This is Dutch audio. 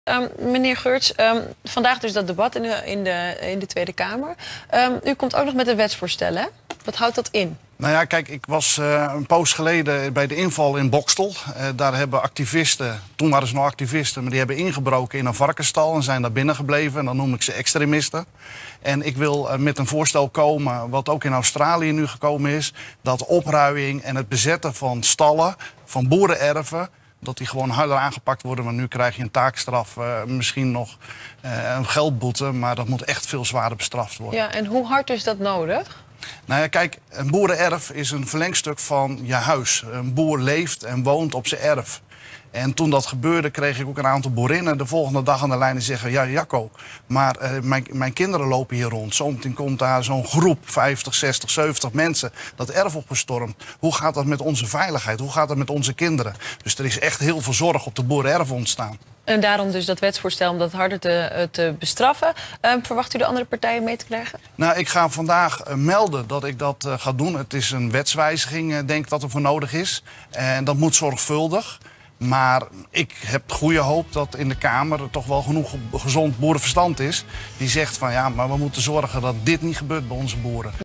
Meneer Geurts, vandaag dus dat debat in de Tweede Kamer. U komt ook nog met een wetsvoorstel, hè? Wat houdt dat in? Nou ja, kijk, ik was een poos geleden bij de inval in Boxtel. Daar hebben activisten, toen waren ze nog activisten, maar die hebben ingebroken in een varkensstal en zijn daar binnen gebleven. En dan noem ik ze extremisten. En ik wil met een voorstel komen, wat ook in Australië nu gekomen is, dat opruiing en het bezetten van stallen, van boerenerven, dat die gewoon harder aangepakt worden. Want nu krijg je een taakstraf, misschien nog een geldboete, maar dat moet echt veel zwaarder bestraft worden. Ja, en hoe hard is dat nodig? Nou ja, kijk, een boerenerf is een verlengstuk van je huis. Een boer leeft en woont op zijn erf. En toen dat gebeurde, kreeg ik ook een aantal boerinnen de volgende dag aan de lijn en zeggen: ja, Jacco, maar mijn kinderen lopen hier rond. Zometeen komt daar zo'n groep, 50, 60, 70 mensen, dat erf opgestormd. Hoe gaat dat met onze veiligheid? Hoe gaat dat met onze kinderen? Dus er is echt heel veel zorg op de boerenerf ontstaan. En daarom dus dat wetsvoorstel om dat harder te bestraffen. Verwacht u de andere partijen mee te krijgen? Nou, ik ga vandaag melden dat ik dat ga doen. Het is een wetswijziging, denk ik, dat er voor nodig is. En dat moet zorgvuldig. Maar ik heb goede hoop dat in de Kamer er toch wel genoeg gezond boerenverstand is. Die zegt van ja, maar we moeten zorgen dat dit niet gebeurt bij onze boeren.